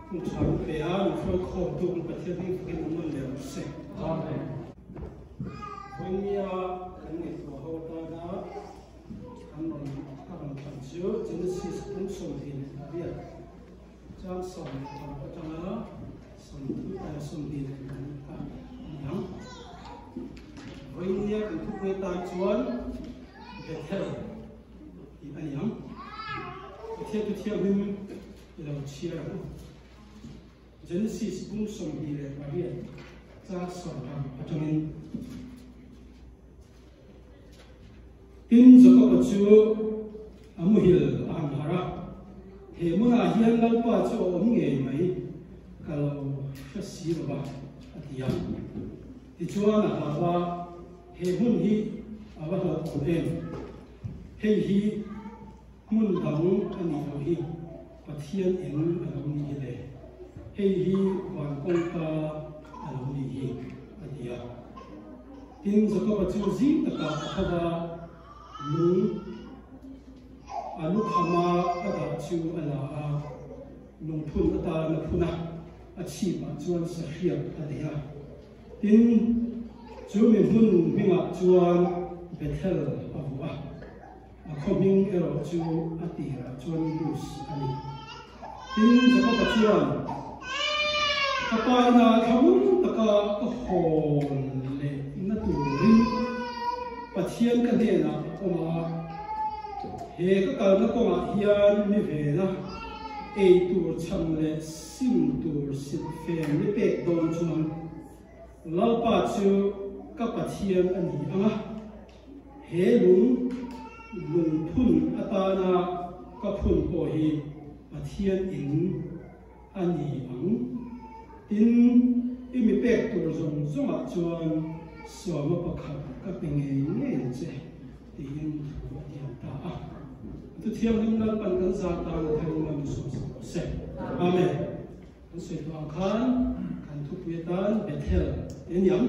cùng chọn về ăn phơi khô tụng bát thiên đi cái món lẩu xe. Với nia anh ấy của họ ta đã anh nói các bạn chọn chứa Genesis cũng song thì biết trang song còn có trang đó song thứ ta song thì ta nhắm với nia cũng thúc với ta chuan để theo thì anh nhắm theo mình lẩu chia Genesis cũng song thì biết trang song ở trong này tin cho các chú amu hil am hara he muna hian lau pa chu om nge mai kalau khasi ba atia ti chuan a ba he hun hi awa ha ko em he hi mun dang ani lo hi pathian en alo ni le he hi wan kong pa alo ni hi atia tin cho các chú zi ta ka ba lung anu khama ada chu ala lung phun ata na phuna achi ba chuan sa hiam adia tin chu min hun minga chuan bethel avwa a khoming ero chu atira chuan lus ani tin zaka chuan kapai na thamun taka ka hon le na turin pathian ka ne na oma he ka kal na ko ma hian mi ve na e tur cham le sim tur sit fem ni pek don chuan lau pa chu ka pathian ani anga he lung phun atana ka phun ko hi pathian in ani ang tin imi pek tur zong zonga chuan so ma pakhat ka pinge nge che tin thu atiam ta tu thiam nim nan pan kan za ta na thai ma mi so se amen kan se to khan kan thu pi tan bethel en yam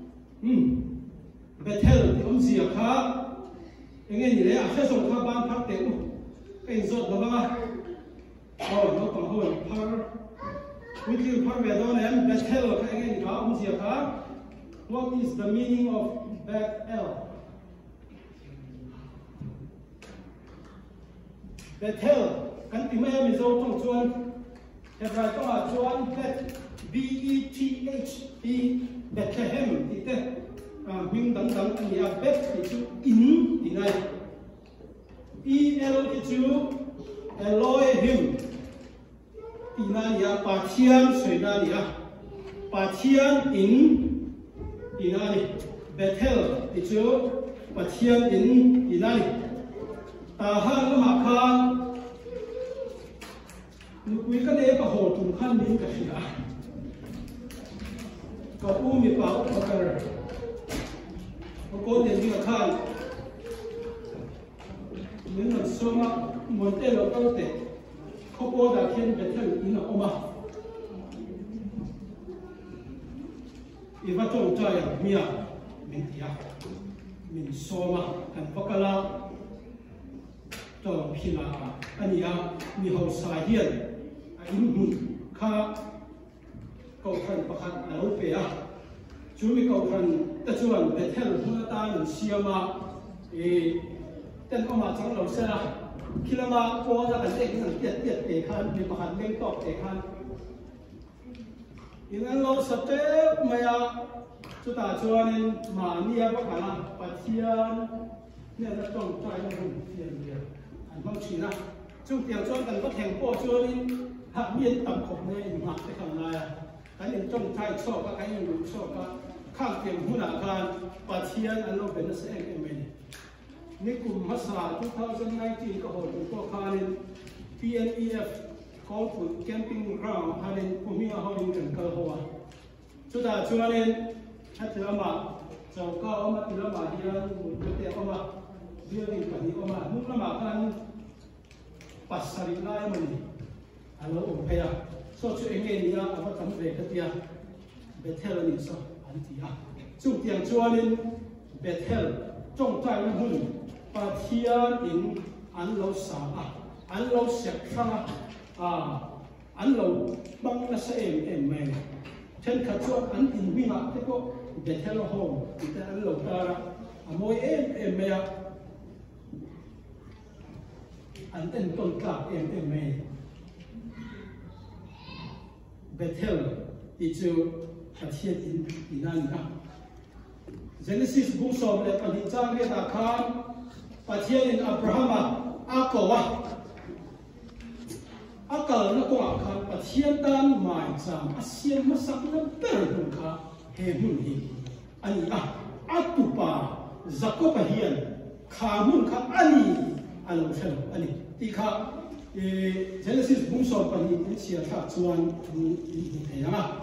bethel ti om zia kha engen ni le a kha song kha ban phak te u kai zot ba ba no pa ho par with you par ve don em bethel kha engen ka om zia kha. What is the meaning of Bethel? Bethel, kan ti mai mi zo tong chuan hebrai tong a chuan bet B-E-T-H e Bethlehem ti te ming dang dang ani a bet ti chu in ti nai E-L ti chu Elohim ti na ya pathian soi na ya pathian in inani Bethel itu pathian in inani tahan ma khan nukui ka ne ka ho tum khan min ka hia ka u mi pa u kar ko den ni ka khan min na soma monte lo ka te ko ko da khen Bethel in oma iba tong chaya mia min tia min soma kan pakala tong phila ania mi ho sa hian a in hun kha ko khan pakhat alo pe a chu mi ko khan ta chuan Bethel huna ta min siama e ten ko ma chang lo sa kilama ko da kan te kan tiat te khan mi pakhat leng tok te khan ingan lo sate maya chuta chuanin ma nia ba kana pathian ne na tong tai na hun tian dia an mang china chu tiang chuan kan ko theng po chuanin ha mien tam khop ne in ma te kan la kan in tong tai cho ka kan in lu cho ka khang tiang huna kan pathian an lo ben se em em ni kum masa 2019 ko ho ko khanin PNEF call for camping ground hanin pumia hawin kan kal hawa chuta chuanin hatlama chauka oma tilama hian mute oma building pani oma nuklama kan pasari lai mani alo opaya so chu engenia aba tam ve katia Bethel ni so antia chu tiang chuanin Bethel chong tai na hun pathian in an lo sa an lo sek thanga an lo bang na sa em mai chen kha chuan an in winga te ko Bethel home ita an lo tara amoi em mai an ten ton ka em mai Bethel itu Pathian inan ka Genesis bung som le panitang le ta khan Pathian in Abraham akawa akal na ko khan Pathian dan mai cham asiam masak na per ka he mun hi ani atupa Jacob hian khamun kha ani alo thel ani ti kha Genesis bung som pani in sia tha chuan he anga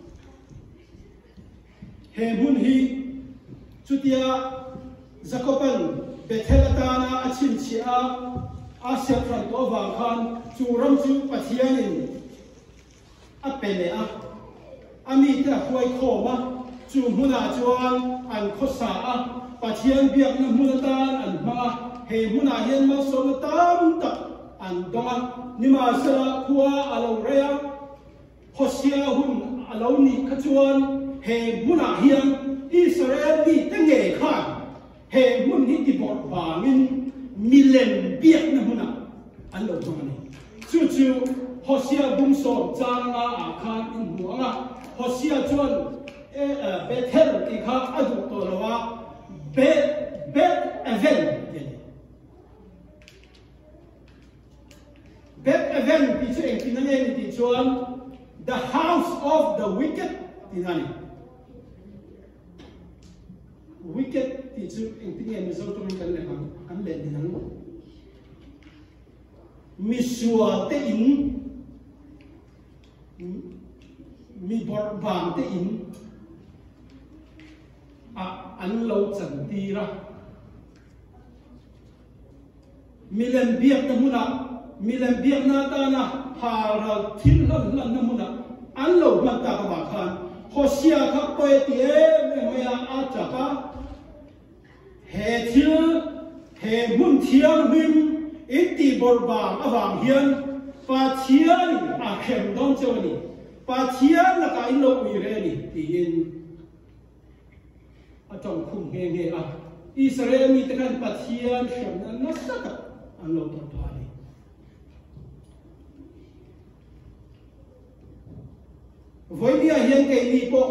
he mun hi chutia Jacoban Betheltana achin chia Asia Frantova khan churam chu Pathianin apele a amita huai khoma chu huna chuan an khosa a Pathian biak na munatan an ma he huna hian ma so tam tak an donga nima sala khuwa alo rea Hosea hun alo ni khachuan he huna hian Israel bi tenge khan he mun hi ti bor bangin milen biak na huna an lo tong ni chu Hosea bung so changa a khan in huanga Hosea chuan Bethel ti kha adu to lawa bet event ti chu eng tinane ti chuan the house of the wicked tinani wicked ti chu eng tinane zo to kan le kan le dinang misua te in mi bor bang te in an lo chan ti ra milen biak na muna milen biak na ta na hara thil lan na muna an lo man ta ka ba khan Hosea kha poe ti me ya a cha ka he thil he mun thiang him iti bor bang awang hian Pathian a khem dong chawani Pathian la ka in lo ui re ni ti in a chong khum nge a Israel mi te kan Pathian khem na sa ka an lo to pa ni voi dia hian ke ni po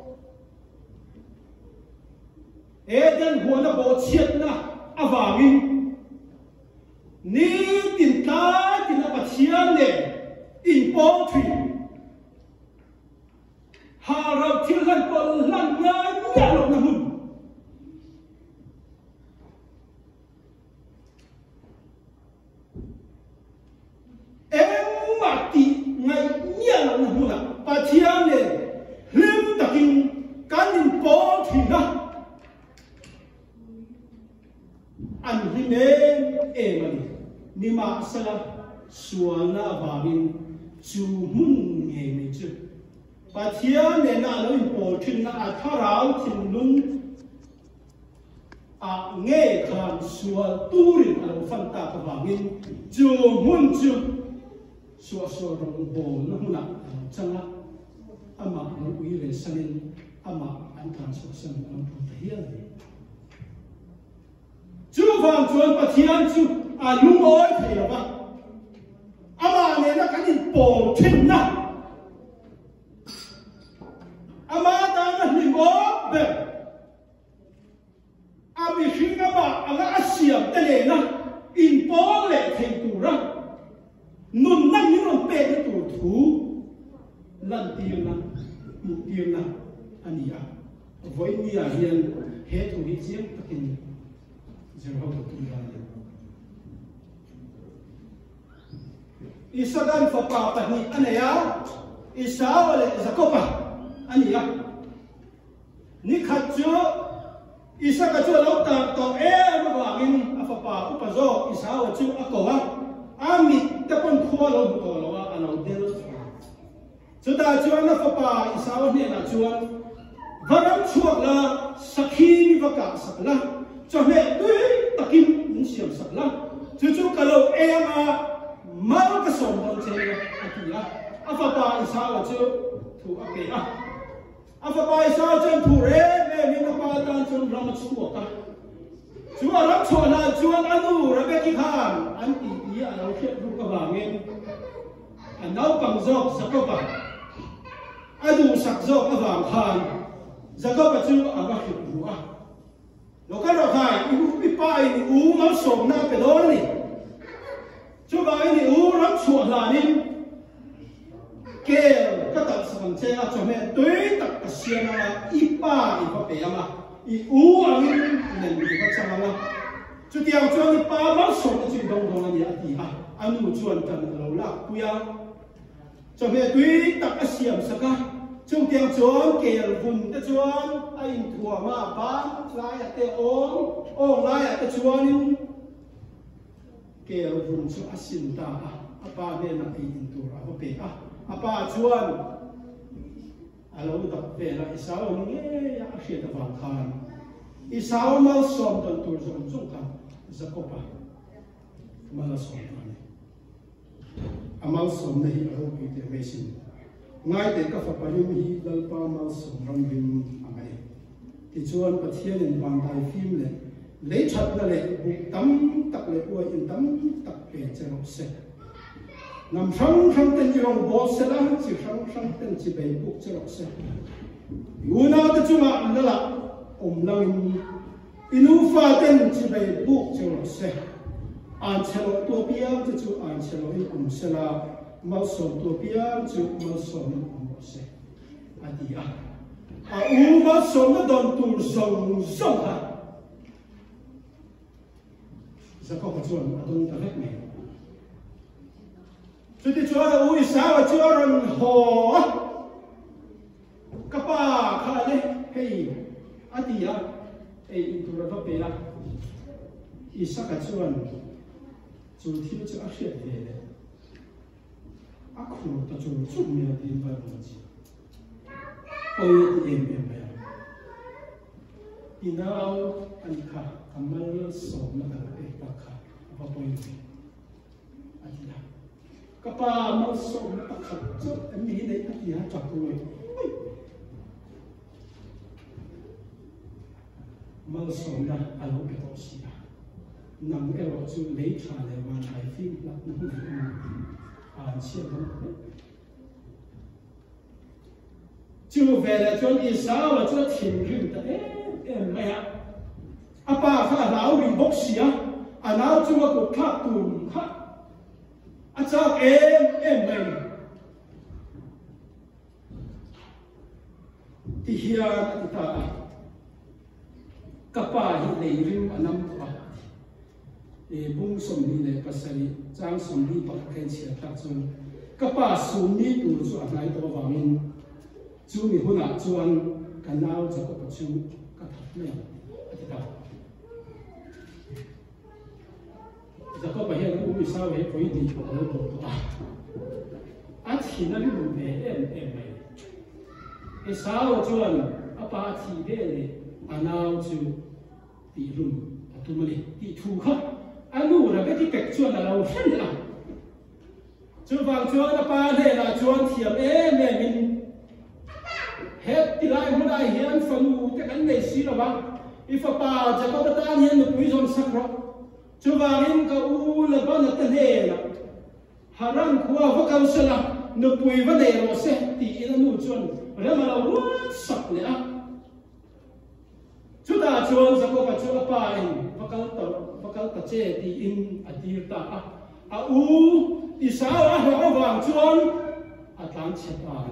Eden huana bo chiat na awangin ni tin ta tin Pathian le in po thri harap thil han pol lan nga nya lo na hun mati ngai nya lo na hun Pathian le lim takin kanin po thri na an hine mani ni ma sala suana awangin chu mun nge mi chu Pathian le na lo in pol thin na a tharau thin lung a nge khan sual turin alo fan ta ka wangin chu mun chu suwa rong bol na huna changa ama no ui le sanin ama an transaction an pu ta hian chu wang chuan Pathian chu a lung oi thei ba ama le na kanin pol thin na ama ta na ni mo be ami hinga ba anga asiam te le na in pol le thei tu ra nun na ni ron pe tu thu lan tir na mu tir na ania voi ni a hian he tu hi chiang takin zero tu ra isagan fa pa pa ni anaya isawale zakopa ania ni khachu isaga chu lo ta to ma wangin afa pa upa zo isawa chu akowa ami tapon khuwa lo to lo ano del chu ta chu na fa pa isawa ne na chu varam chuak la sakhi ni vaka sakla cho me tui takin siam sakla chu chu kalo ma mau cái sòng đồng chơi à thì à pha ba isa là chưa thủ à kệ à pha ba isa chân thủ rê mẹ mình nó ba tan chân làm chúa cả chúaรับchọn là chúa anh đủ rồi bé kia hàng anh tỷ anh nói chuyện lúc các bạn nghe anh nói bằng dọc sắc các bạn anh đủ sắc dọc các bạn hàng sắc các bạn chưa anh bắt được đủ à lúc các bạn hàng ibu pai ibu mau sống na cái đó này chúa bảo anh ibuรับchọn là nên kêu các tập sản chế cho mẹ đối tập cái xiên là ipa ipa bé mà ibu anh nên bị bắt sang là chú tiêu cho ipa mau sống cái chuyện đông đông này thì ha anh muốn chuẩn cần lâu lắm bây giờ cho mẹ đối tập cái xiên sao cả chú tiêu cho kêu vùng cái chuẩn anh thua mà bán lại cái ôm lại cái chuẩn kêu vùng cho anh xin ta apa nên là anh thua apa bé apa chuan alo tập về là isao nghe ya khia ta vang khan isao mal som ton tur zong zong khan zakopa mal som khan amal som nei aro ki te mesin ngai te ka fa parim hi dal pa mal som ram bim amai ti chuan pathian in bang dai phim le chat na le tam tak le oi in tam tak pe cherok se nằm sáng sáng tên chỉ lòng bò xe lá chỉ sáng sáng tên chỉ bày buộc cho lọc xe, u nào tên chúng mà nó là lòng inu pha tên chỉ bày buộc cho lọc xe, ăn xe lọc tua bia cho chú ăn xe lọc xe là mau sồn tua bia chú mau sồn xe, đi u mau sồn nó đòn tu sông sông ha, giờ có một chuyện mà tôi ta biết này. Chú tí chúa là ui sao mà chúa rần hồ các bà khá lê hei á tí á ê tù ra pháp bê á ý sắc cả chúa chú thiếu chú ác hiệp về đấy ác khổ ta chú chú mẹ tin vào một gì ôi thì em bè ý nào anh khá cảm ơn sống là cả cái bạc khá và bồi á tí á các bà mau sống nó thật chứ em nghĩ đấy thì hả chọc rồi mau sống là alo cái đó gì à nằm cái đó chú lấy trả lại hoàn lại phim là nó không được à chia đó chú về là chú đi sao là chú thiền rừng ta em mày à bà phải lão bị bốc xì à nào chú mà cũng khác tùm khác sao em mày thì hiện ta các bà hiện nay riêng anh em các bung sông đi này pasali trang sông đi bắt cái chuyện tác dụng các bà sông đi tu cho anh ấy đó vào mình chú mình hôm nào chú anh cái nào cho các chú các thằng này thì ta giờ có phải hiện cũng bị sao vậy phải đi chỗ đó đó anh thì nó lúc này em mày cái sao cho anh apa thì thế này anh nào chú đi luôn tụi mình đi thu khắc anh nu là cái cách cho là lâu hơn là chú vàng chú anh apa thế là chú anh thiệp mẹ mình hết thì lại hôm nay hiện phần cái anh này xí là vàng if apa giờ có ta hiện được quý dòng sắc rồi chú vàng cái u là bao nhiêu tên hệ là haran khua và câu sơ là nộp bùi vấn đề rồi sẽ thì nó nụ chuồn rồi mà là rất sập lẽ chú ta chuồn sẽ có chú là bài và câu ta chế thì in adir ta u thì sao họ vàng chuồn tăng chết bài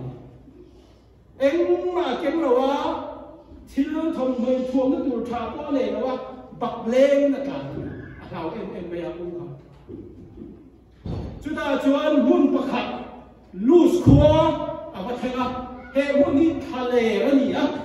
em mà cái nào thì nó thông hơi chuồn nó tụt thả qua này nó bạc lên là cả nào em bây giờ cũng không chúng ta chuồn muốn bạc hạt lose khua và thay là hệ muốn đi thà lệ là gì á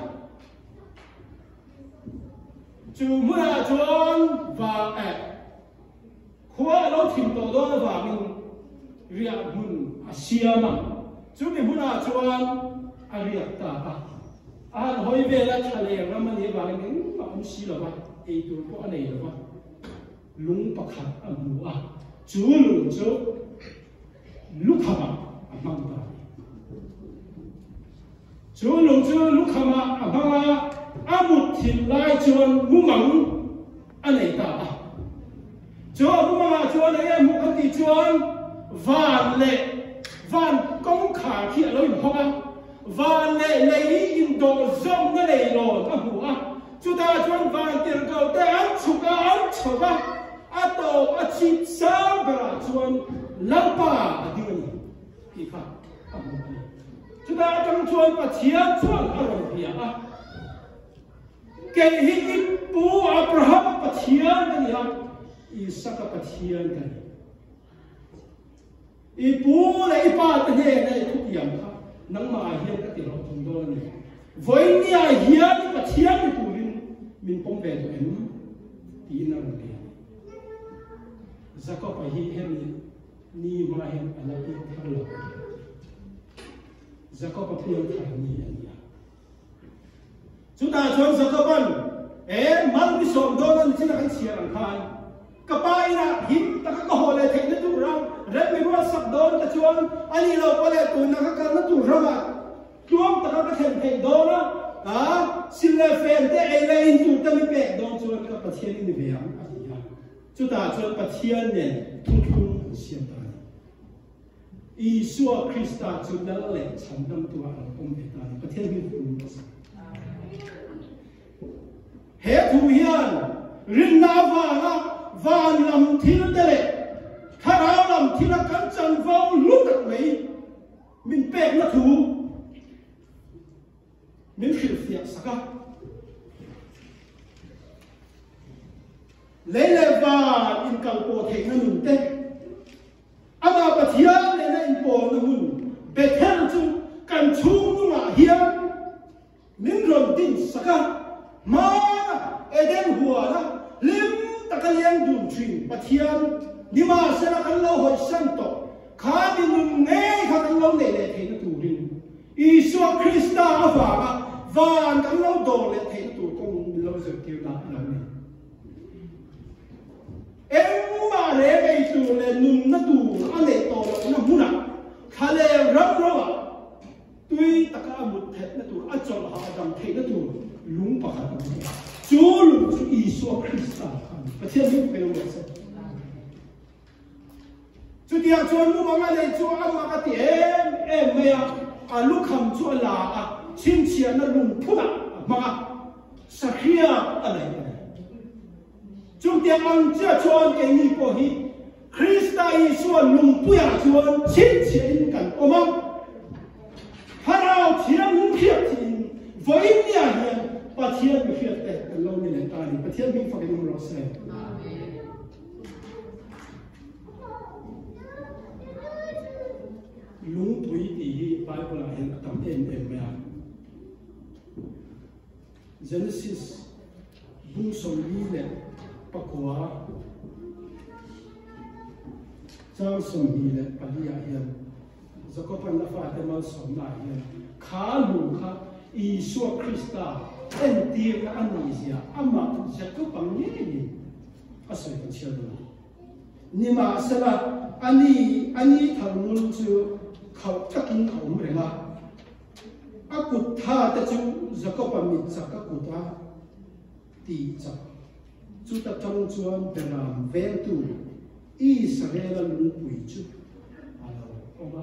chú muốn là chuồn và khua nó tìm tổ đó và mình riêng muốn xiêm mà chú mình muốn là chuồn riêng ta anh hỏi về là thà lệ là mình đi vào mình mà không xí là vậy ấy tôi có này là vậy lúng bạc hạt mua chú lúng chú lúc hama amang ta chú lùng chú lúc hama amanga amut thìn lai chuan mumang anei ta chú mumanga chuan ấy mu kan ti chuan van công khả khi lối hoa van lệ in đồ rong nó lệ lò nó hùa chúng ta chuan van tiền cầu te ăn chụp á tổ á chip sao cả chuan lăng pa đi ngay khi khác chúng ta trong chuan và chiên chuan ở đồng bia cái hình bố Abraham và chiên cái gì Isaac và chiên cái bố lại ba cái này thuộc dạng khác nắng mà hiền cái tiền học chúng tôi này với nhà hiền và chiên cái tụi mình phong về tụi em tí nào được Jacob phải hiền ni mà hiền anh ấy thằng lộc Jacob phải hiền thằng ni anh ấy chúng ta chọn Jacob mang cái sòng đó là chỉ là cái chiên ăn khai cái bài na hiền ta có hồ lệ thế nó tụi rong rất nhiều người sắp đón ta chọn anh ấy lâu qua lệ tụi nó cái nó tụi rong à chuông ta có cái thèm đó đó xin lệ phèn thế ấy là in tụi ta mới bẹt đón chọn cái bát thiên như vậy chúng ta chọn bát thiên này thung xiên ta Isua Christa chọn đã lệ chẳng đâm tụi anh không biết ta bát thiên như vậy hệ thủ hiền rin na và làm thiên đệ khá áo làm thiên cắn chân vào lúc đặt mấy mình bẹt nó thủ mình khử phiệt sắc lấy lệ và in cầu bộ thể nó nung tê ama bát thiên lấy in bộ nó nung bẹt theo chung cần chung mà hiền mình làm tin sắc mà Eden hùa na lim takaliang dun tree bát thiên nhưng mà sẽ là cái lâu hồi sinh tổ khá đi nung nghe khá cái lâu này để thấy nó tù rin Isua Christa và cái lâu đồ để thấy nó tù công lâu giờ kêu lại là này em mà để cái tù để nung nó tù anh để tổ nó muốn à khá lệ rắm rắm à tuy tất cả một thế nó tù ăn cho họ rằng thấy nó tù lúng bạc Chúa lùng Chúa Isua Christa và thiên nhiên phải làm sao Chúa tiang Chúa nu mà ngày Chúa ăn mà cái em mày lúc ham Chúa là chim chiên nó lùng phun mà sakria anh này Chúa tiang ăn Chúa cái gì có hi Christa Isua lùng phun Chúa chim chiênกันô mà hà nào thiên khiết thiên với nhà hiền bát thiên bị khiết tệ lâu này là ta đi bát thiên bị phải nung lót xe lúng tuổi thì Bible là hiện tầm em mẹ Genesis bung song đi lệ bắc qua trang song đi lệ Palia hiện Jacob anh đã phải đem al song lại hiện khá lù khá Isua Christa em tiền là anh ấy gì ama Jacob bằng nhẹ nhẹ asal cái chuyện đó nhưng mà sẽ là anh ấy thằng luôn chưa khẩu chắc in khẩu mới là aku tha ta chu Jacob amit chắc aku ta ti chắc chu ta trong chuan beram ven tu Israel lung pui chu alo oma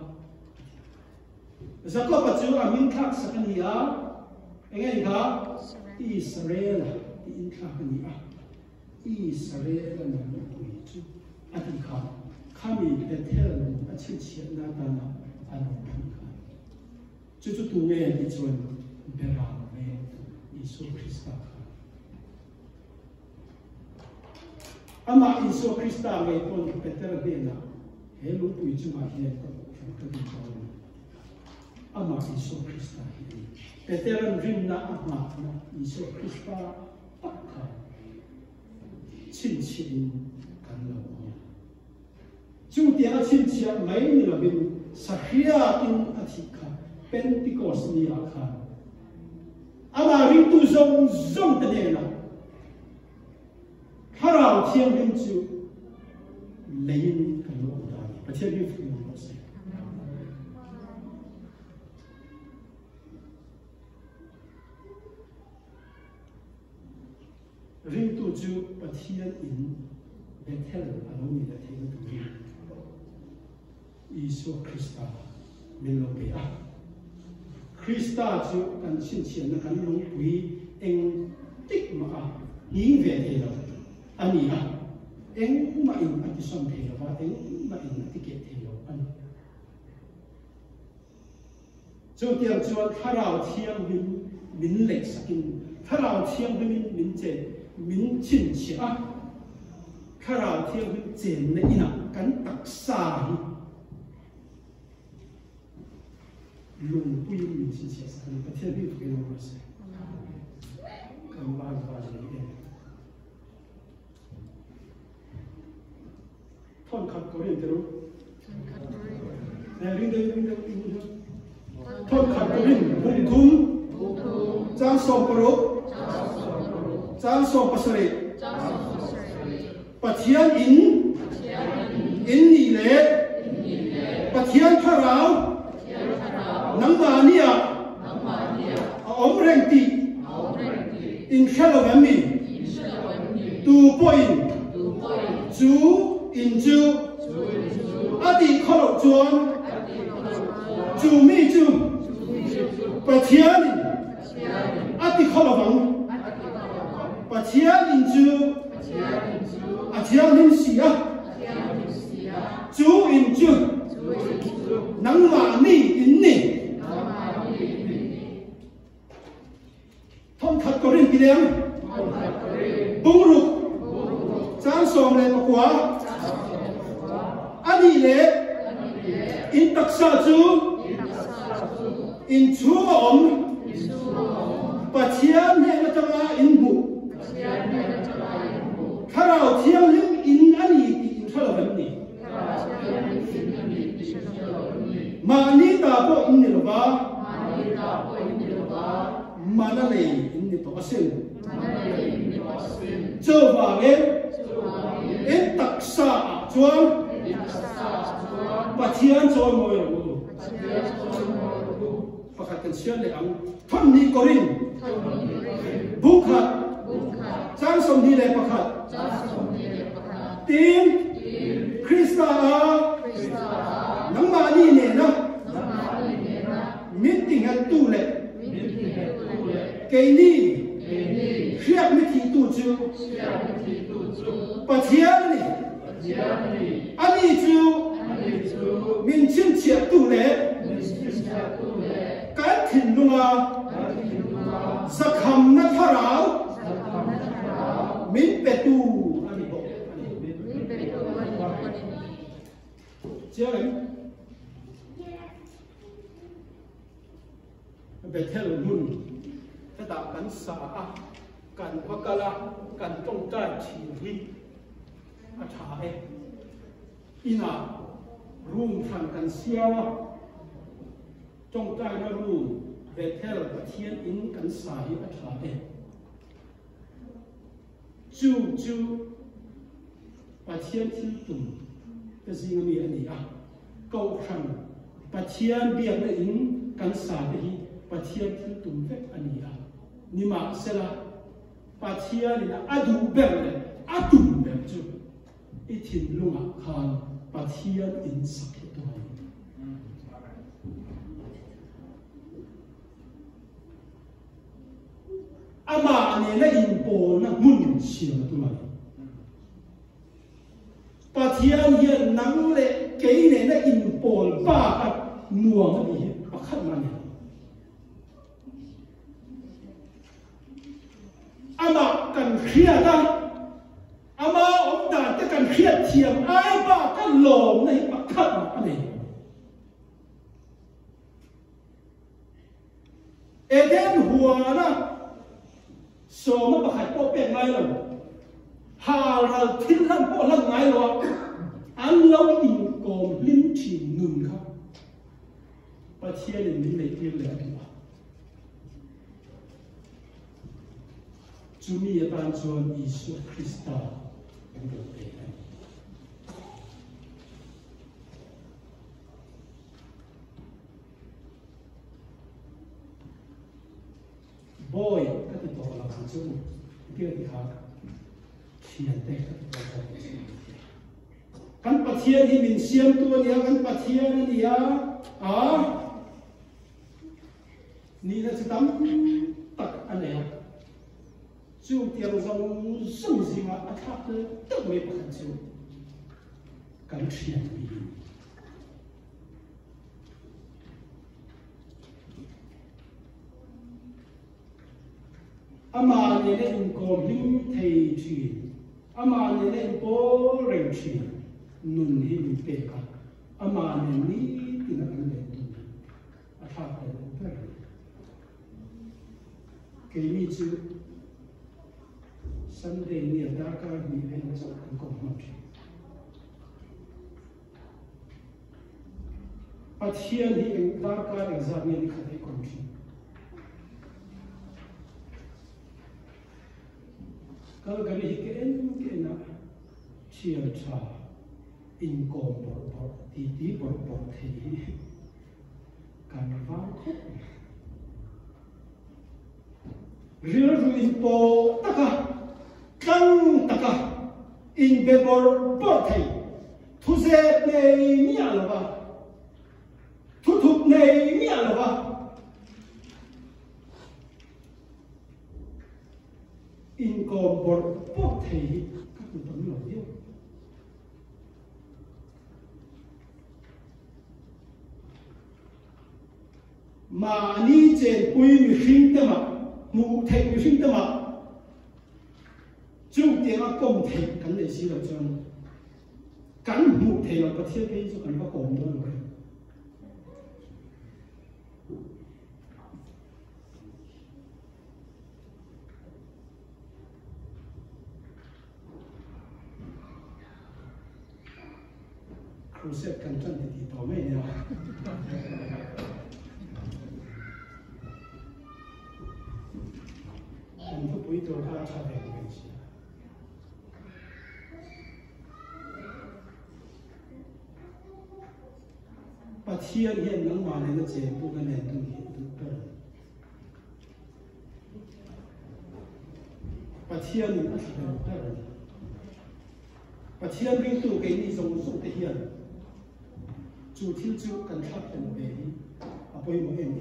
Jacob chu amin thak sakania engel ga Israel in thakania Israel lung pui chu ati kha khami Bethel achi chiat na ta na ano ka chu tu nge ti chuan beram ve Isua Christa ama Isua Christa nge pon Bethel be na he lu pui chu ma hian ka ti chaw ama Isua Christa hi Bethel rim na ama na Isua Christa pakka chin chin kan lo Chúng ta xin chia mấy người là bên Sahia in Atika Pentecost ni akha. Ama rin tu zong te ne na. Harao thiang rin chu lein kan lo da. Pa thiang rin fu lo se. ring tu chu pathian in Bethel along ni la thei tu Isu Krista min lo pe a Krista chu kan chin chen na kan lung pui eng tik ma a hi ve the lo ani a eng ma in ati som the lo ba eng ma in ati ke the lo ani chu tiang chuan tharau thiam min lek sakin tharau thiam min che min chin chi a tharau thiam min chen na ina kan tak sa hi lung pui min chin chi sa ni pathian bi tu ke no ma se kan ba ni thon khat ko rin te ro ring de thon khat ko rin bung thum chang som pro chang som pasare pathian in ni le pathian tharau nang ma nia om reng ti in khalo mi tu point chu in chu adi khalo chuan chu mi chu pathian adi khalo bang pathian in chu athian in sia chu in chu nang ma ni in ni thon khat ko rin kidem bung ru chang som le pakwa ani le in taksa chu in chu om pathian ne na tanga in bu tharau thiang lim in ani ti in thalo ban ni ma ni ta po in ni lo ba mana le in ni to asen cho ba ge in taksa chuan pathian choi moi lo pakhat kan sian le ang thon ni korin bukhat chang som ni le pakhat tin Krista nang ma ni ne na meeting at tu le cái ni khiết mới thi tu chu pathian ni ani chu min chin chia tu le cái thìn lunga sakham na tharau min pe tu ani bo chia lên Bethel mun ta đạo cắn xả cắn hoa cala cắn trong trái chỉ huy thả ấy ina room thằng cắn xiao trong trái nó room Bethel Pathian in cắn xả hi thả ấy chu Pathian thiên tùng cái gì mà anh à câu thằng Pathian biếng là in cắn xả hi pathian thiên tùng vek ani a ni ma sela pathian ni adu bel atum bel chu i thin lunga khan pathian in sakhi to ama ne la in po na mun sia tu mai pathian hian nang le ke ne na in pol pa at nuang ni pakhat man ama kan khia ta ama om dan ta kan khia thiam ai ba kan lom nei pakhat ma ani eden huwa na so ma pakhat po pe ngai lo ha ra thin lan po lan ngai lo an lo in kom lim thi nun kha pathian ni nei ti le tu Jumi ban chuan Isu Krista ang gawin. Boy, kati to lang ang chuan. Kaya di ha, thiền đây căn bát thiên thì mình xem tu nia căn bát thiên nia ni là chỉ tắm tắc anh này chú tiếng dòng sông gì mà tháp tới tất mấy bậc chú căn thiền đi ama ne le in kom him thei thi ama ne le po reng thi nun him pe ka ama ne ni tin an le tu a tha pe pe ke mi chu Sunday ni da ka ni le so kan kom ma thi pathian hi da ka exam ni khathai kom thi kalau kali hiken na chia cha in kom bor ti bor thi kan va real in po taka in be bor thi thu se nei mi ala ba thu nei mi ala ba in kom bor thi các cụ tấm nổi yêu mà ni trên quy mi sinh tâm mà mù thầy mi sinh tâm mà chung tiếng là công thầy cắn để xí là cho cắn mù thầy là có thiết kế cho cắn có cổ nữa rồi Crusade kan chân thì tao mấy nè anh có buổi tối ha cha về mình chứ bắt thiên hiện nắng mà nên nó chế bộ cái nền tung hiện tung cơ bắt thiên mình bắt hiện cơ bắt thiên bên tụ cái này giống giống cái hiện chú thiên chú cần thắp đèn về à bôi một em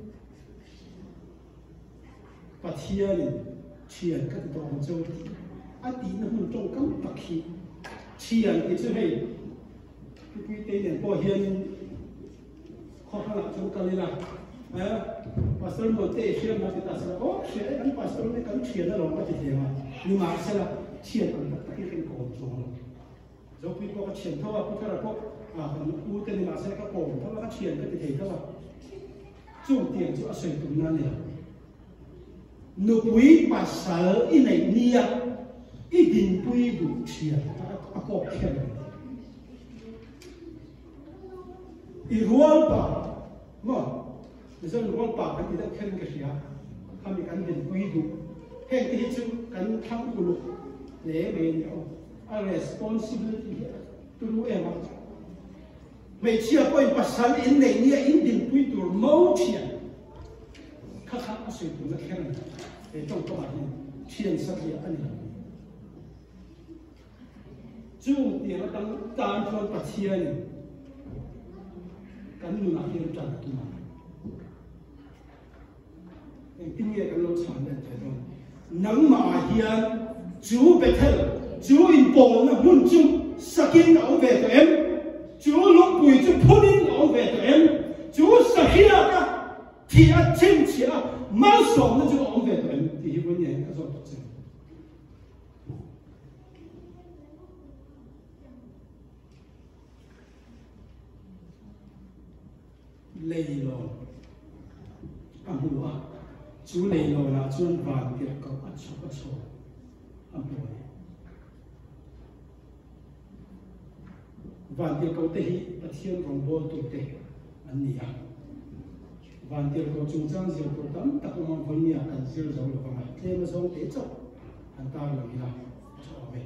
và thiên thiền các đồng châu à tí nó muốn trong các bậc khí thiền thì chứ hay cái quy tế này có hiện khó khăn lắm trong cái này là pastor một tế thiền mà chúng ta sẽ có sẽ anh pastor này cần thiền là lòng cái gì mà nhưng mà sẽ là thiền cần tất cái cổ trong dấu quy có thiền thôi à cũng là có u tên mà sẽ có cổ thôi là thiền cái gì thôi chung tiền chỗ sợi tụng nan này nụ quý bà sở in này nia ít đình quý đủ thiền à có thiền irual pa mà dân rual pa cái gì đó khen cái gì à tham bị cái đình quý đủ khen cái gì chứ cái thằng của lục lễ về nhau a responsibility to do em mấy chia coi bà sở in này nia in đình quý đủ mâu thiền khắc sợi tụng nó khen để trong các bạn thiền sát địa anh chung tiền nó tăng tam cho bát thiên cái nụ nào hiện trạng tu mà em kinh nghiệm cái lâu sản này thấy không nắng mà hiện chú bê thel chú in bồn nó hun chung sakin nó về tụi em chú lúc bùi chú punin nó về tụi em chú sakin á thì á chinh chỉ á mau sống nó chú ông về tụi em thì vấn đề cái đó tốt lây lò hùa chú lây lò là chuyên vàng việc có bắt số hùa vàng việc có thể bắt thiên vòng bồn tụ tệ anh nhỉ vàng việc có trung gian diệu của tấm tập mong với nhà cần diệu dấu được vào thêm một số tế trọng anh ta là gì nào cho về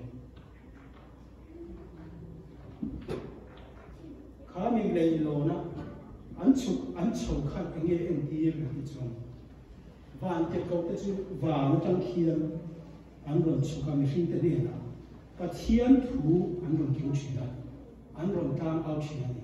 khá mình lây lò nó anh chụp khăn cái nghe em đi là cái chuyện và anh tiếp câu tới chứ và nó trong khi anh còn chụp cái mình sinh tới đây là và thiên thủ anh rồng cứu chuyện đó anh rồng tam ao chuyện này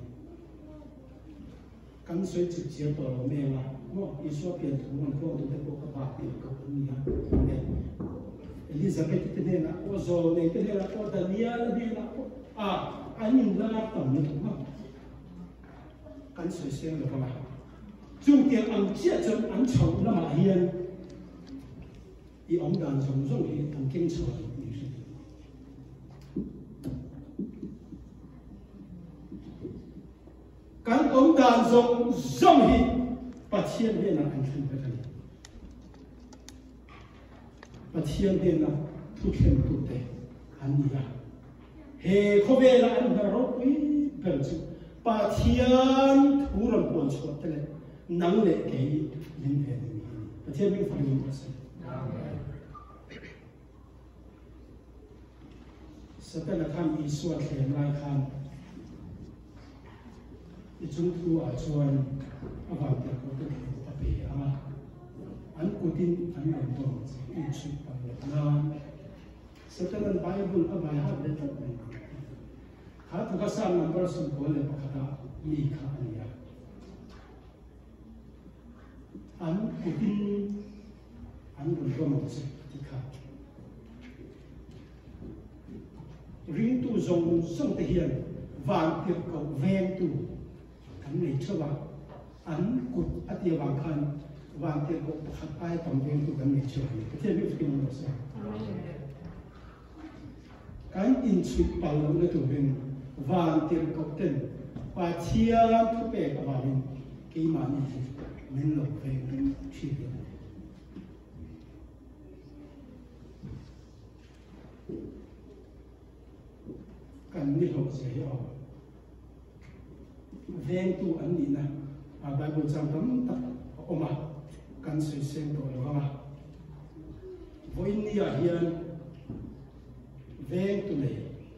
căn suy trực接tổ mẹ mà nó Isu biển thủ mình không được bộ các bạn thì có cũng như Elizabeth thế này là Ozo này thế này là Daniel thế này là anh nhìn ra tầm như thế nào căn suy xem được không ạ chung tiền anh chia cho anh chồng là mà hiền thì ông đàn chồng rồi thì anh kinh sợ căn ông đàn chồng rồi thì bắt thiên bên là anh không phải bắt thiên bên là thu thêm thu tệ anh đi ra he khó về là anh đã rót quý bền chứ bắt thiên thu làm quan trọng thế này năng lệ cái linh hệ này bắt thiên mình phải làm gì sau đó là tham Isu thêm lại tham chúng tôi ở chỗ anh vào được có cái tập về anh cố tin anh làm tốt ít chút bằng là sau đó là Bible ở bài hát để tập này hát các sang number số của lệ bậc đó mi khá anh ya anh cố tin anh làm tốt một sự tích khá riêng tu dùng sông thể hiện vàng tiệp cầu ven tu anh này cho bạn anh cụt ở địa bàn khăn vàng tiệp cầu hạt ai tầm ven tu anh này cho anh cái thiên biết cái gì sao cái in suy bảo nó là tu ven vàng tiệp cầu tên và chia thu bè của bạn cái mà mình lộc về chi cần biết học gì đó ven tu anh đi na Bible trang tấm tập oma cần suy xem rồi không ạ với nia hiền ven tu này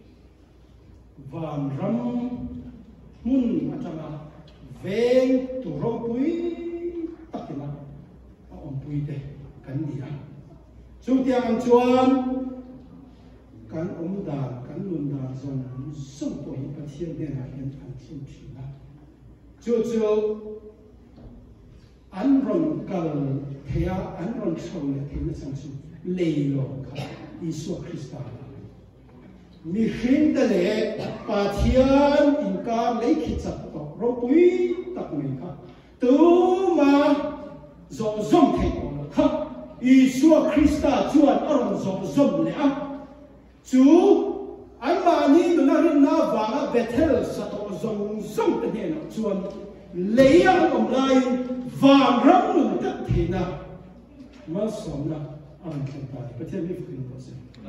và ram mun mà chẳng là ven tu rong pui tập cái nào ông pui thế cần đi à chúng ta ăn chuan kan ông đàn kan luân đàn dòng sông tuổi và thiên địa là hiện thành thiên thủy là cho anh rồng cần thea anh rồng sầu là thế nó sang su lệ lộ cả Isu Christa mi khiến ta lệ và thiên in ca lấy khi chặt tộc rồi quý tập mình cả từ mà dòng dòng thế nó khác Isu Christa chuan anh rồng dòng lệ chú anh mà ni nó nói na vàng Bethel sát ở dòng dòng thế này nó chuan lấy ăn ông lai vàng rắm nó tất thế nào mà sống là anh không phải có thể biết cái gì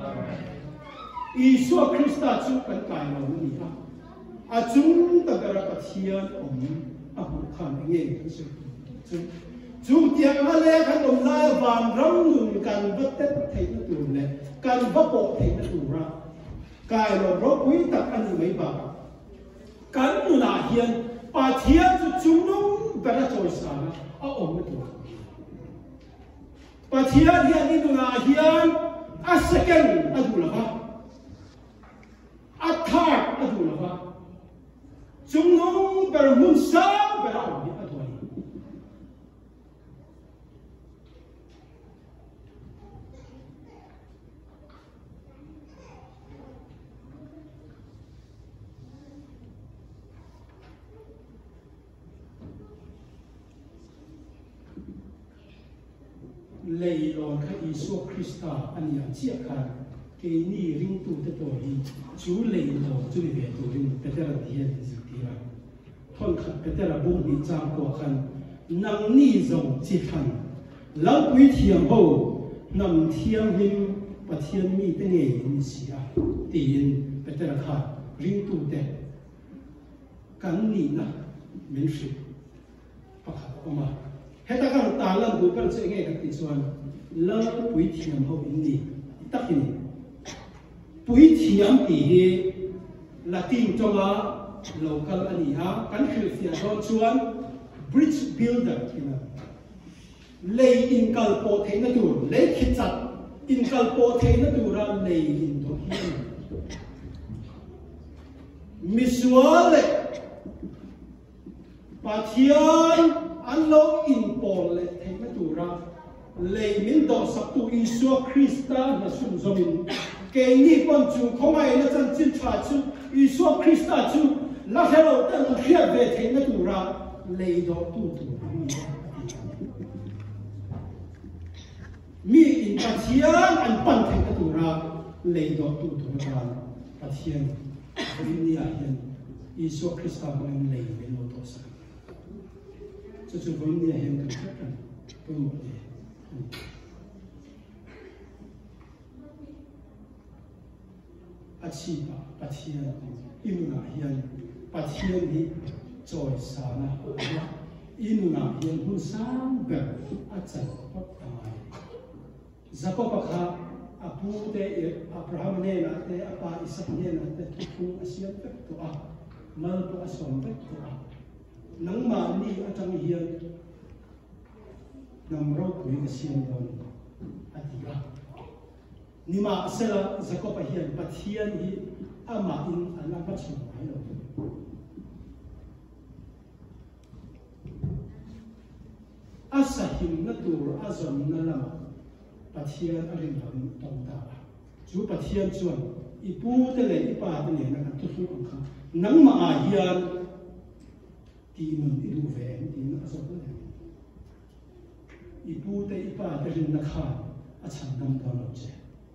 Isu Christa chú cần cài nó như thế chúng ta cái là thiên ông không khăn nghe cái sự chú tiếng ale cái ông lai vàng rắm nó cần vất tất thế nó tụi này cần vấp bộ thế nó tụi ra cái là rõ quý tập anh mấy bà cần nó là hiền bà thiên cho chúng nó phải là trôi xa ông mới tụi bà thiên hiền đi là hiền second tụi là third tụi là chúng nó phải muốn sao phải là ông tụi lệ lon các Isu Christa anh em chia khăn cái ni ring tu tới tuổi chú lệ lon chú về tuổi ring bây giờ là hiện gì thế là thôn khăn bây giờ là bung bị trang của khăn nằm ni dòng chỉ khăn lão quý thiềm hậu nằm thiềm hình và thiềm mi tới nghề ni xia tiền bây giờ là khăn ring tu tới cắn ni na mình sẽ bắt ông mà hết tất cả ta lần cuối cùng sẽ nghe các tiếng xuân lỡ quý thiềm hậu in đi tất nhiên quý thiềm thì là tin cho mà local anh ha căn cứ phía sau xuân bridge builder thì là lấy in cal po thế nó đủ lấy khít chặt in cal po thế nó đủ ra lấy in đồ hiền Misuale Pathian Anlo in Pole Tenatura Lei Min Do Sabtu Isua Christa Nasum Zomin Keni Ponchu Komai Natan Chintachu Isua Christa Chu Lahero Tan Hiabe Tenatura Lei Do Tutu Mi in Pathian and Pan Tenatura Lei Do Tutu Pathian Ini ahian Isua Christa Ban Lei Min Do Sa Chu Ini ahian Kan Tumu Achipa Pathian Inuna hian Pathian hi Joy Sana Inuna hian Hun Sang Ber Achan Patai Zakopakha Apu te Abraham ne na te apa Isaac ne na te Tukung Asian Pek to a Mal to Asom Pek to a Nang ma ni Achan hian Namro Kui Asian Don Atiga Nima Sela Zakopa hian Pathian hi Ama in Alabachu Asahim Natur Azam Nalama Pathian Arin Tongta Chu Pathian Chuan Ipu Tele Ipa Tele na Tusu Angka Nang Ma hian Tinun Idu Ven Tin Azam Ipu Te Ipa Tele na Khan Achan Nam Donoche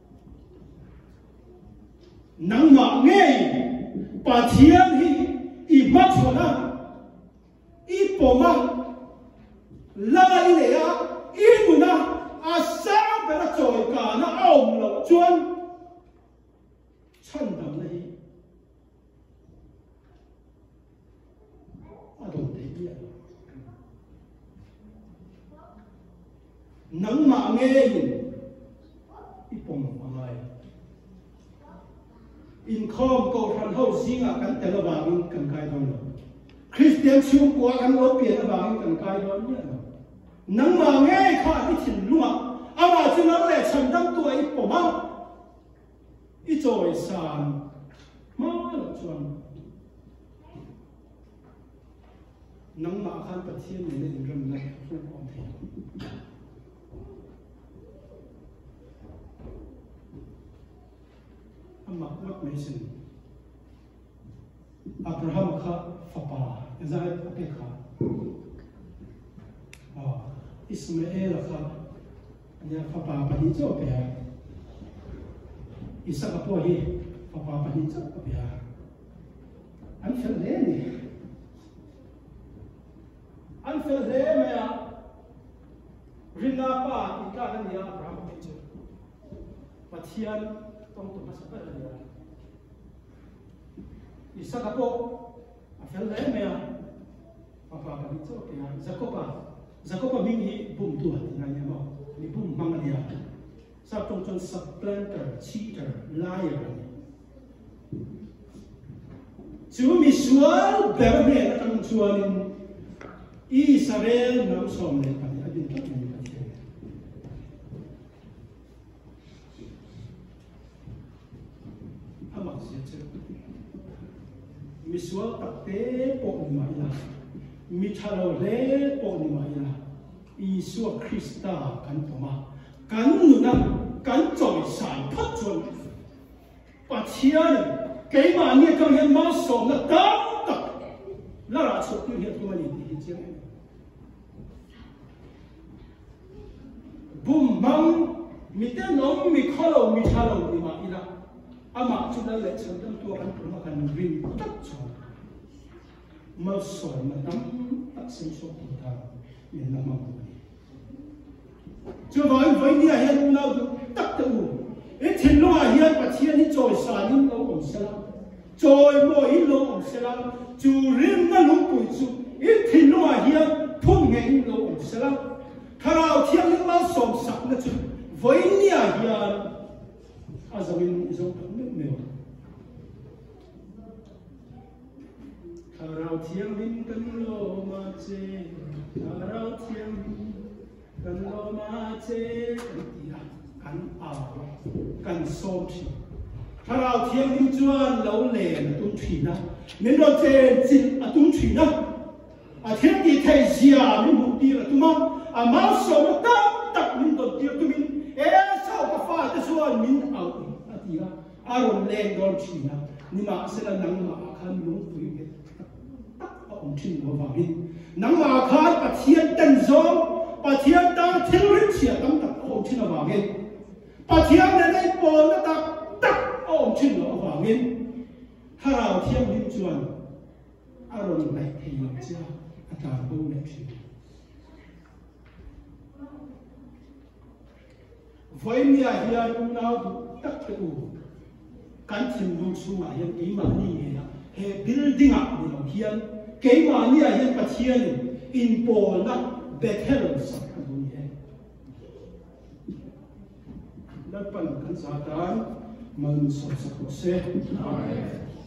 Nang ma ngay Pathian hi Imatona Ipoma La ilea Imuna Asa Bera Joy Kana Aum Lo Chuan Chandam Nahi Adon Te Iya Nang ma ngay Ipoma Mamay In com go from house singa kan telawagin kan kai don Christian chu kwa kan lo pia awagin kan kai don ya nang ma nge kha ti thin lua awa chu lo le cham dam tu ai poma I joy san ma lo chuan nang ma khan Pathian ne in ram na fu om the Mak Mason Abraham Kha Fapa Isaac Apekha Ismail Kha Ya Fapa Pani Jopea Isaac Apohi Fapa Pani Jopea Anfeleni Anfelemea Rina Pa Ika Hania Abraham Pecho Pathian Tong tu masuk pada dia. Isa kapo, afel le mea, apa itu ya? Zakopa mingi bum tua tinggalnya mau, ni bum mang dia. Satu contoh supplanter, cheater, liar. Cuma misual berbe datang cuanin Israel nam som le pada adin tak ni. Misual takte pok ni maya, michalo le pok ni maya, Isua Christa kan toma, kan nunam, kan joy san patron, Pathian, kay mani kang yan masom na tak, lara chok ni hiat kumani di hijau, bumang, mitenom mikhalo michalo ni maya. Ama sudah lihat sedang Tuhan permakan ring tak cuma masuk macam tak sensor kita yang nama ini. Coba ini ayat nak tak tahu. Ini luar ayat Pathian ini joy sanin lo omselam, joy mo ini lo omselam, jurim na lo puju. Ini luar ayat pungen lo omselam. Kalau tiang ini masuk sak na tu, ini ayat azamin isong Karau tiang min kan lo mace, karau tiang kan lo mace, kan aw, kan somsi, Harau thiam lim chuan lo le na tum thina min ro chen chin atum thina a thiam ti thai zia min mu ti la tuma a mau so na tak min don ti tumin e sao ka fa te chuan min au atia aron le don thina ni ma sela nang ma khan lung pui ke tak om thin no wa hin nang ma khan pathian tan zo pathian ta thil rin chia tam tak om thin wa hin pathian ne nei po na tak ông chuyện đó hoàng nhiên Harau thiam lim chuan aron lại thầy làm cha ta bố mẹ chuyện với nhà hiền nào tất cả cán thìn luôn xuống mà hiền cái mà ni là he building up ni lòng hiền cái mà ni là hiền bát hiền in Paul na veterans cái gì hết lớp phần căn xã tan mình sống sạch sẽ